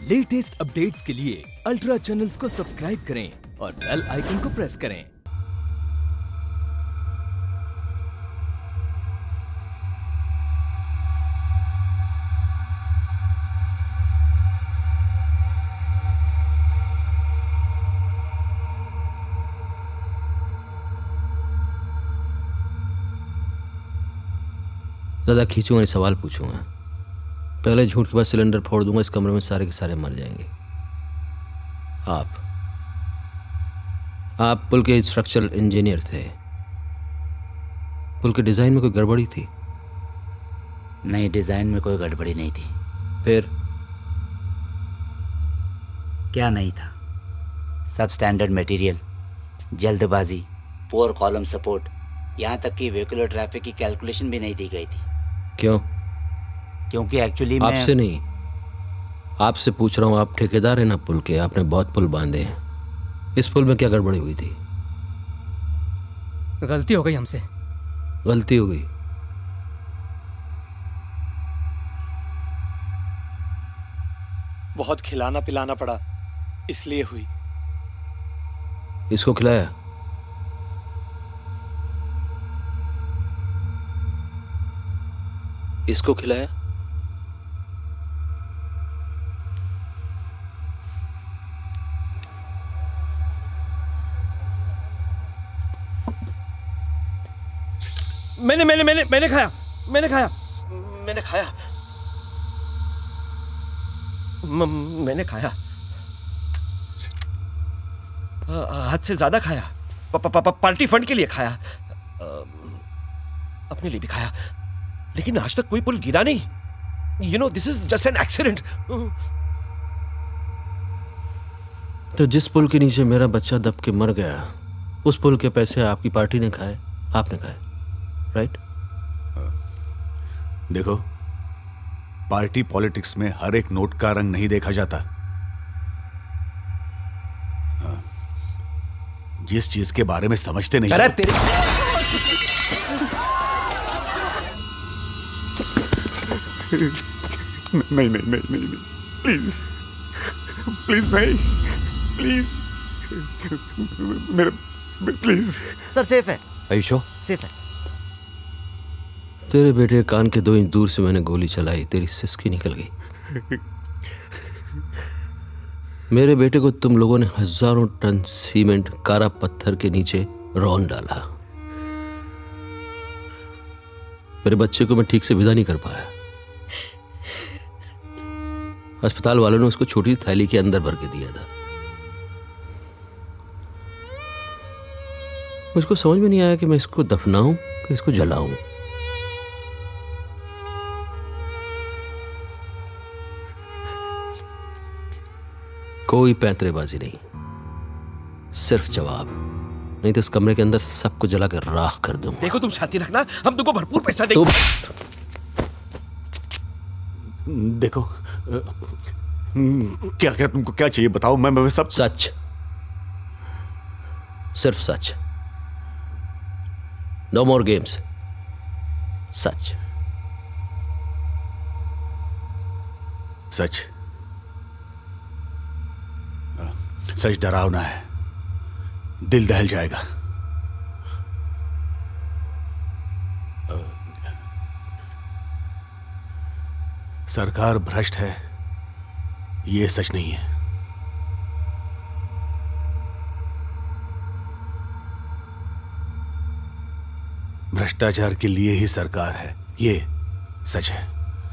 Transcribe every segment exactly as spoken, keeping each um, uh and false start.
Latest updates के लिए ultra channels को सब्सक्राइब करें और बेल आइकन को प्रेस करें। ज़्यादा खींचूंगा, सवाल पूछूंगा। पहले झूठ के बाद सिलेंडर फोड़ दूंगा। इस कमरे में सारे के सारे मर जाएंगे। आप आप पुल के स्ट्रक्चरल इंजीनियर थे। पुल के डिज़ाइन में कोई गड़बड़ी थी? नहीं, डिज़ाइन में कोई गड़बड़ी नहीं थी। फिर क्या नहीं था? सब स्टैंडर्ड मटेरियल, जल्दबाजी, पुअर कॉलम सपोर्ट, यहाँ तक कि व्हीकुलर ट्रैफिक की कैलकुलेशन भी नहीं दी गई थी। क्यों? क्योंकि एक्चुअली मैं आपसे नहीं, आपसे पूछ रहा हूँ। आप ठेकेदार हैं ना पुल के, आपने बहुत पुल बांधे हैं। इस पुल में क्या गड़बड़ी हुई थी? गलती हो गई हमसे। गलती हो गई? बहुत खिलाना पिलाना पड़ा, इसलिए हुई। इसको खिलाया? इसको खिलाया? मैंने मैंने मैंने मैंने खाया मैंने खाया मैंने खाया म, मैंने खाया हद से ज्यादा खाया। प, प, प, पार्टी फंड के लिए खाया, अपने लिए भी खाया, लेकिन आज तक कोई पुल गिरा नहीं। You know, this is just an accident. तो जिस पुल के नीचे मेरा बच्चा दब के मर गया, उस पुल के पैसे आपकी पार्टी ने खाए, आपने खाए, राइट? देखो, पार्टी पॉलिटिक्स में हर एक नोट का रंग नहीं देखा जाता। जिस चीज के बारे में समझते नहीं। अरे तेरी नहीं नहीं नहीं नहीं नहीं, प्लीज प्लीज नहीं, प्लीज मेरे, प्लीज। सर सेफ है। आयुषो सेफ है। तेरे बेटे कान के दो इंच दूर से मैंने गोली चलाई, तेरी सिसकी निकल गई। मेरे बेटे को तुम लोगों ने हजारों टन सीमेंट कारा पत्थर के नीचे रौंद डाला। मेरे बच्चे को मैं ठीक से विदा नहीं कर पाया। अस्पताल वालों ने उसको छोटी थैली के अंदर भर के दिया था। मुझको समझ में नहीं आया कि मैं इसको दफनाऊं कि इसको जलाऊं। कोई पैंतरेबाजी नहीं, सिर्फ जवाब, नहीं तो इस कमरे के अंदर सबको जला कर राख कर दूंगा। देखो, तुम शांति रखना, हम तुमको भरपूर पैसा देंगे। देखो, क्या क्या तुमको क्या चाहिए बताओ, मैं मैं सब सच, सिर्फ सच। नो मोर गेम्स, सच सच। सच डरावना है, दिल दहल जाएगा। सरकार भ्रष्ट है, यह सच नहीं है। भ्रष्टाचार के लिए ही सरकार है, यह सच है।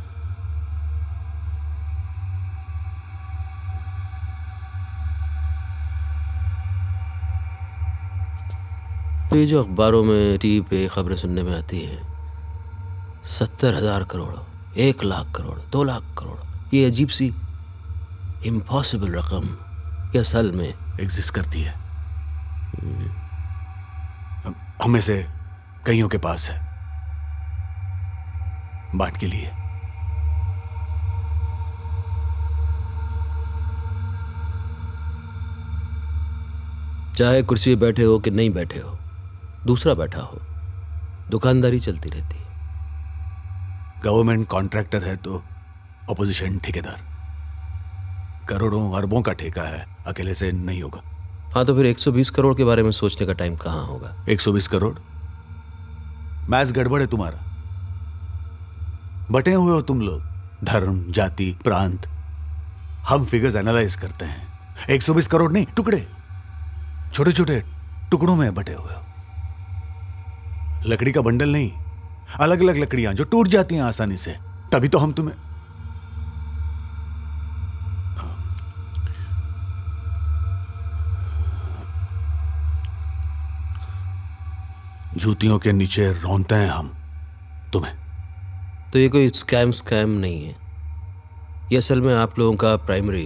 तो ये जो अखबारों में, टीवी पे खबरें सुनने में आती हैं, सत्तर हजार करोड़, एक लाख करोड़, दो लाख करोड़, ये अजीब सी इम्पॉसिबल रकम ये असल में एग्जिस्ट करती है। हमें से कईयों के पास है, बांट के लिए। चाहे कुर्सी पे बैठे हो कि नहीं बैठे हो, दूसरा बैठा हो, दुकानदारी चलती रहती है। गवर्नमेंट कॉन्ट्रैक्टर है तो ऑपोजिशन ठेकेदार। करोड़ों अरबों का ठेका है, अकेले से नहीं होगा। हाँ तो फिर एक सौ बीस करोड़ के बारे में सोचने का टाइम कहाँ होगा? एक सौ बीस करोड़? मैथ्स गड़बड़ है तुम्हारा। बटे हुए हो तुम लोग, धर्म, जाति, प्रांत। हम फिगर्स एनालाइज करते हैं। एक सौ बीस करोड़ नहीं, टुकड़े, छोटे छोटे टुकड़ों में बटे हुए हो। लकड़ी का बंडल नहीं, अलग अलग लकड़ियां जो टूट जाती हैं आसानी से। तभी तो हम तुम्हें जूतियों के नीचे रौंदते हैं हम तुम्हें। तो ये कोई स्कैम स्कैम नहीं है, ये असल में आप लोगों का प्राइमरी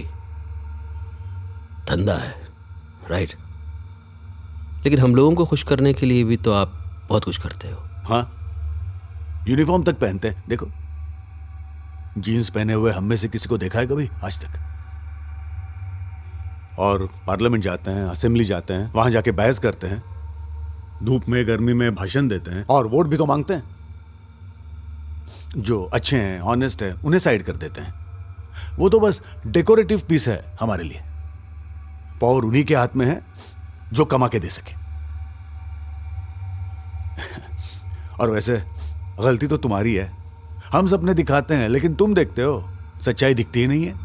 धंधा है, राइट? लेकिन हम लोगों को खुश करने के लिए भी तो आप बहुत कुछ करते हो। हाँ, यूनिफॉर्म तक पहनते हैं। देखो, जीन्स पहने हुए हम में से किसी को देखा है कभी आज तक? और पार्लियामेंट जाते हैं, असेंबली जाते हैं, वहां जाके बहस करते हैं, धूप में गर्मी में भाषण देते हैं, और वोट भी तो मांगते हैं। जो अच्छे हैं, ऑनेस्ट हैं, उन्हें साइड कर देते हैं। वो तो बस डेकोरेटिव पीस है हमारे लिए। पावर उन्हीं के हाथ में है जो कमा के दे सके। और वैसे गलती तो तुम्हारी है। हम सपने दिखाते हैं, लेकिन तुम देखते हो, सच्चाई दिखती ही नहीं है।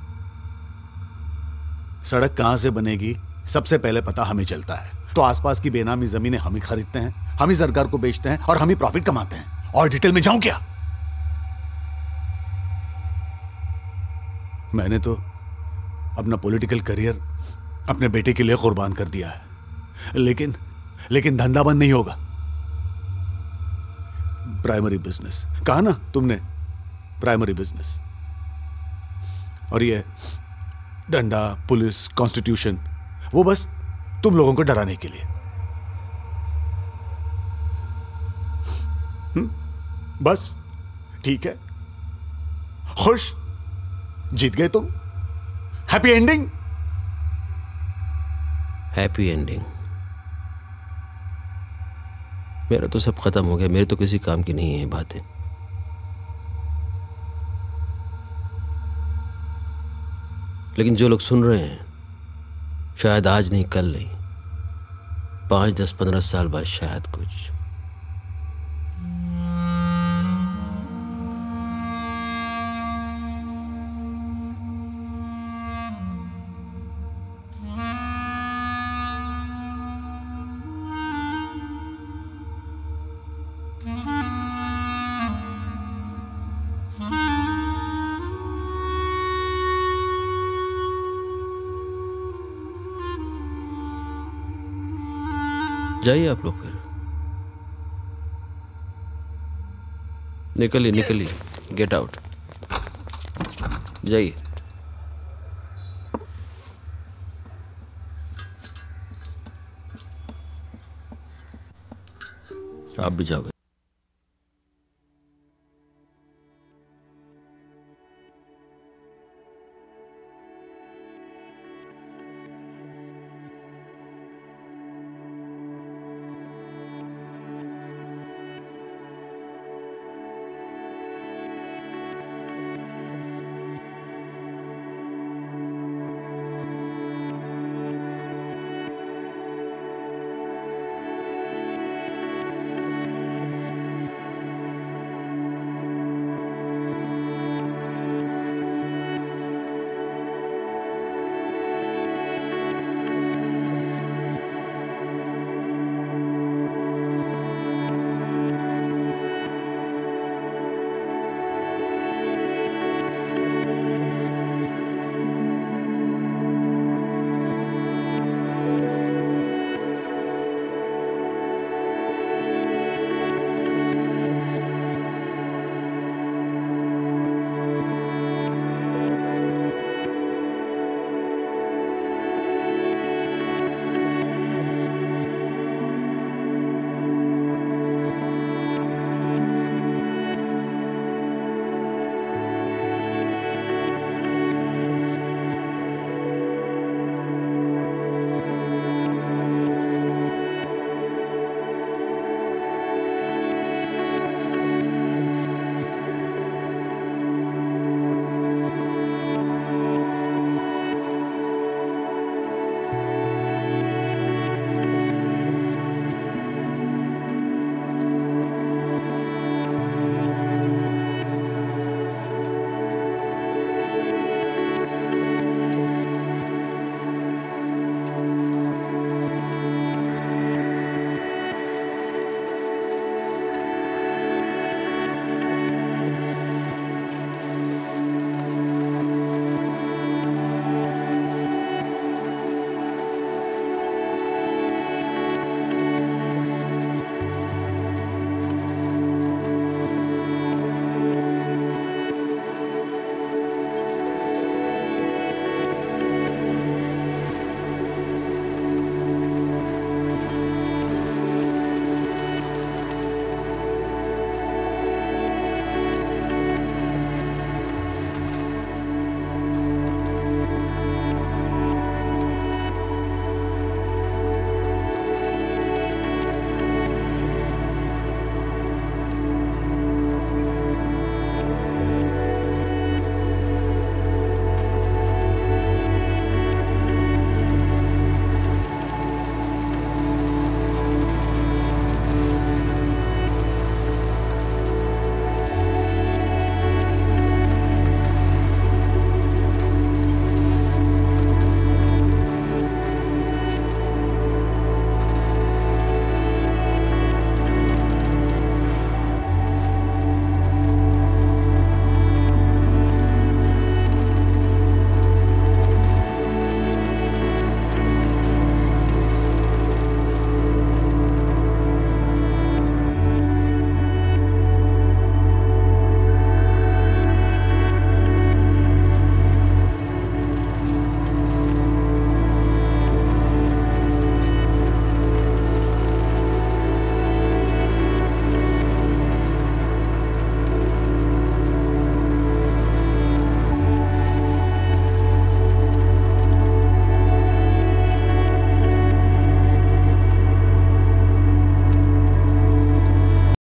सड़क कहां से बनेगी सबसे पहले पता हमें चलता है, तो आसपास की बेनामी जमीनें हम ही खरीदते हैं, हम ही सरकार को बेचते हैं, और हम ही प्रॉफिट कमाते हैं। और डिटेल में जाऊं क्या? मैंने तो अपना पॉलिटिकल करियर अपने बेटे के लिए कुर्बान कर दिया है, लेकिन लेकिन धंधा बंद नहीं होगा। प्राइमरी बिजनेस कहा ना तुमने, प्राइमरी बिजनेस। और ये डंडा, पुलिस, कॉन्स्टिट्यूशन, वो बस तुम लोगों को डराने के लिए। हुँ? बस ठीक है, खुश, जीत गए तुम। Happy ending. Happy ending? मेरा तो सब खत्म हो गया, मेरे तो किसी काम की नहीं है ये बातें। लेकिन जो लोग सुन रहे हैं, शायद आज नहीं, कल नहीं, पांच दस पंद्रह साल बाद शायद कुछ। जाइए आप लोग, फिर निकलिए निकलिए, गेट आउट, जाइए। आप भी जाओ।